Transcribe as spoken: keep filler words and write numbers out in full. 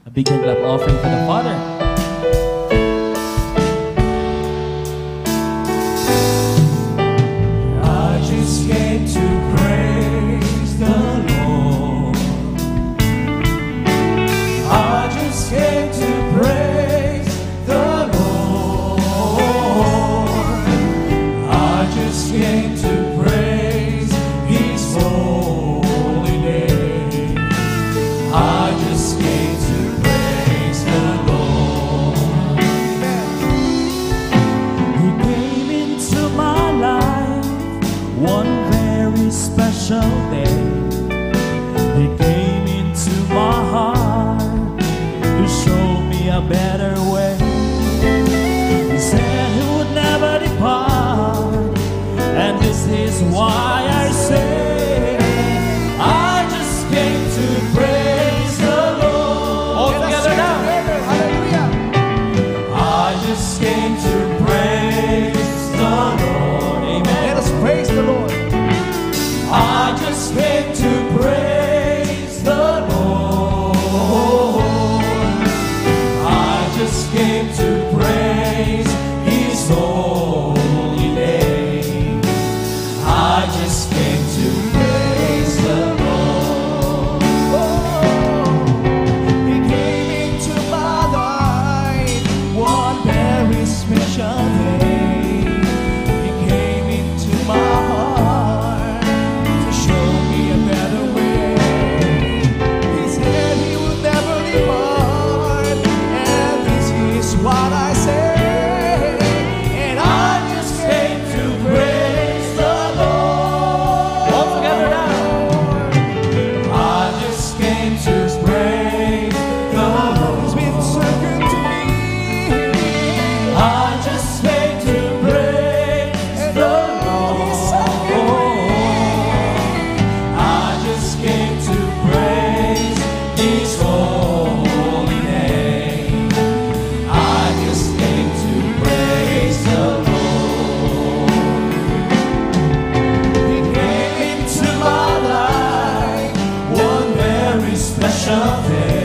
A big hand clap offering for the Father. I just came to praise the Lord. I just came to praise the Lord. I just came to praise His holy name. I just came to praise the Lord. He came into my life one very special day. He came into my heart to show me a better way. He said He would never depart, and this is why I say I just came to praise the Lord. All together now. I just came to praise the Lord. Amen. Let us praise the Lord. I just came to praise the Lord. I just came to praise His holy name. I just came to praise the Lord. He came into my life one very special day. He came into my heart to show me a better way. He said He would never depart, and this is what I say. And I just came to praise the Lord. All together now. I just came to praise the He's been Lord. so good to me. I just came to praise the Lord. I just came to praise His holy name. I just came to praise the Lord. He came into my life one very special day.